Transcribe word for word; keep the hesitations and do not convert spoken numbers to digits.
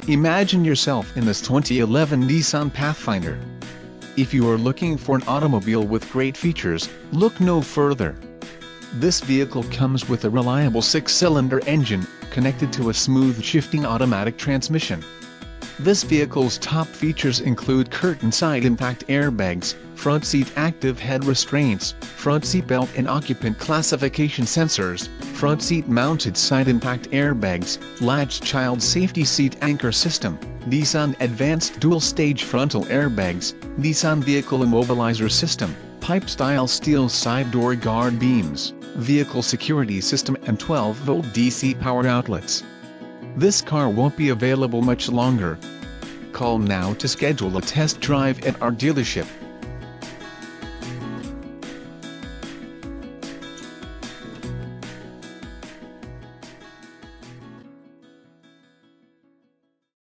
Imagine yourself in this twenty eleven Nissan Pathfinder. If you are looking for an automobile with great features, look no further. This vehicle comes with a reliable six-cylinder engine, connected to a smooth shifting automatic transmission. This vehicle's top features include curtain side impact airbags, front seat active head restraints, front seat belt and occupant classification sensors, front seat mounted side impact airbags, latch child safety seat anchor system, Nissan advanced dual stage frontal airbags, Nissan vehicle immobilizer system, pipe style steel side door guard beams, vehicle security system and twelve volt D C power outlets. This car won't be available much longer. Call now to schedule a test drive at our dealership.